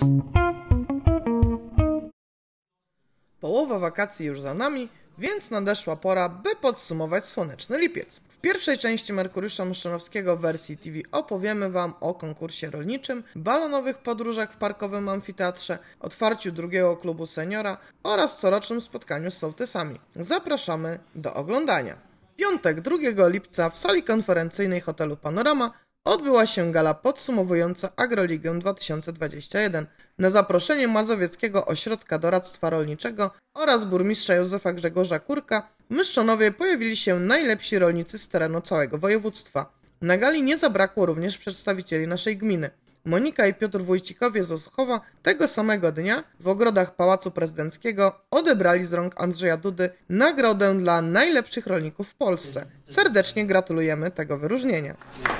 Połowa wakacji już za nami, więc nadeszła pora, by podsumować słoneczny lipiec. W pierwszej części Merkuriusza Myszczanowskiego w wersji TV opowiemy Wam o konkursie rolniczym, balonowych podróżach w parkowym amfiteatrze, otwarciu drugiego klubu seniora oraz corocznym spotkaniu z sołtysami. Zapraszamy do oglądania. W piątek 2 lipca w sali konferencyjnej hotelu Panorama odbyła się gala podsumowująca Agroligę 2021. Na zaproszenie Mazowieckiego Ośrodka Doradztwa Rolniczego oraz burmistrza Józefa Grzegorza Kurka w Myszczonowie pojawili się najlepsi rolnicy z terenu całego województwa. Na gali nie zabrakło również przedstawicieli naszej gminy. Monika i Piotr Wójcikowie z Osuchowa tego samego dnia w ogrodach Pałacu Prezydenckiego odebrali z rąk Andrzeja Dudy nagrodę dla najlepszych rolników w Polsce. Serdecznie gratulujemy tego wyróżnienia.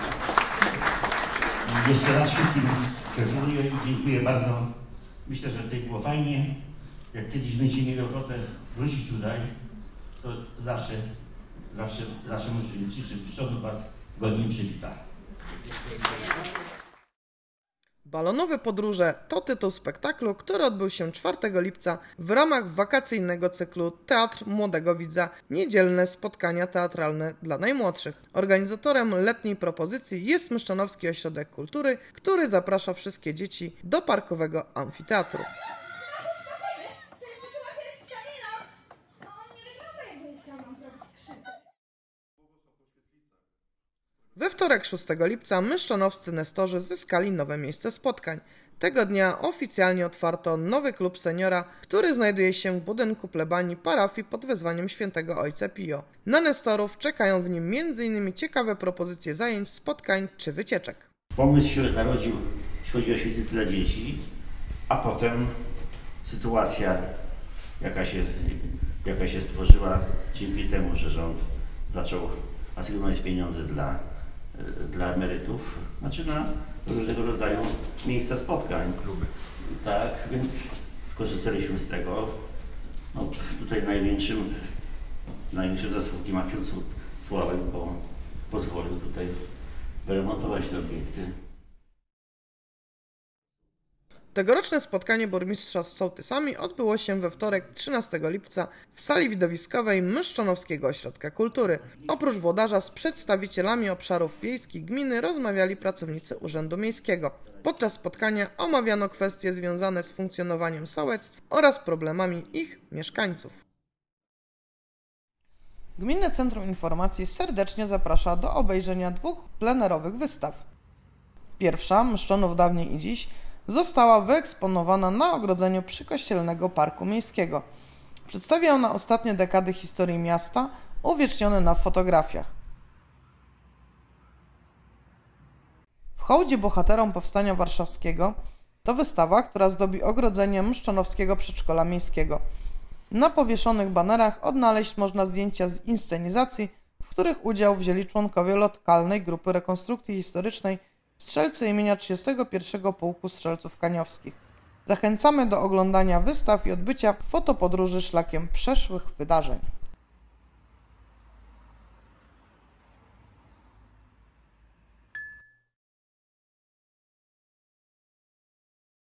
Jeszcze raz wszystkim gratuluję i dziękuję bardzo. Myślę, że tutaj było fajnie. Jak kiedyś będziecie mieli ochotę wrócić tutaj, to zawsze możecie liczyć, że Myszczonów Was godnie przywita. Balonowe podróże to tytuł spektaklu, który odbył się 4 lipca w ramach wakacyjnego cyklu Teatr Młodego Widza – Niedzielne spotkania teatralne dla najmłodszych. Organizatorem letniej propozycji jest Myszczanowski Ośrodek Kultury, który zaprasza wszystkie dzieci do parkowego amfiteatru. We wtorek 6 lipca myszczanowscy nestorzy zyskali nowe miejsce spotkań. Tego dnia oficjalnie otwarto nowy klub seniora, który znajduje się w budynku plebanii parafii pod wezwaniem świętego Ojca Pio. Na nestorów czekają w nim m.in. ciekawe propozycje zajęć, spotkań czy wycieczek. Pomysł się narodził, jeśli chodzi o święty dla dzieci, a potem sytuacja, jaka się stworzyła dzięki temu, że rząd zaczął asygnować pieniądze dla emerytów, znaczy na różnego rodzaju miejsca spotkań. Kluby. Tak, więc skorzystaliśmy z tego. No, tutaj największe zasługi ma ksiądz Sławek, bo pozwolił tutaj wyremontować te obiekty. Tegoroczne spotkanie burmistrza z sołtysami odbyło się we wtorek 13 lipca w sali widowiskowej Myszczanowskiego Ośrodka Kultury. Oprócz włodarza z przedstawicielami obszarów wiejskich gminy rozmawiali pracownicy Urzędu Miejskiego. Podczas spotkania omawiano kwestie związane z funkcjonowaniem sołectw oraz problemami ich mieszkańców. Gminne Centrum Informacji serdecznie zaprasza do obejrzenia 2 plenerowych wystaw. Pierwsza, Myszczonów dawniej i dziś, została wyeksponowana na ogrodzeniu przykościelnego Parku Miejskiego. Przedstawia ona ostatnie dekady historii miasta, uwiecznione na fotografiach. W hołdzie bohaterom Powstania Warszawskiego to wystawa, która zdobi ogrodzenie Myszczonowskiego Przedszkola Miejskiego. Na powieszonych banerach odnaleźć można zdjęcia z inscenizacji, w których udział wzięli członkowie lokalnej grupy rekonstrukcji historycznej strzelcy imienia 31 Pułku Strzelców Kaniowskich. Zachęcamy do oglądania wystaw i odbycia fotopodróży szlakiem przeszłych wydarzeń.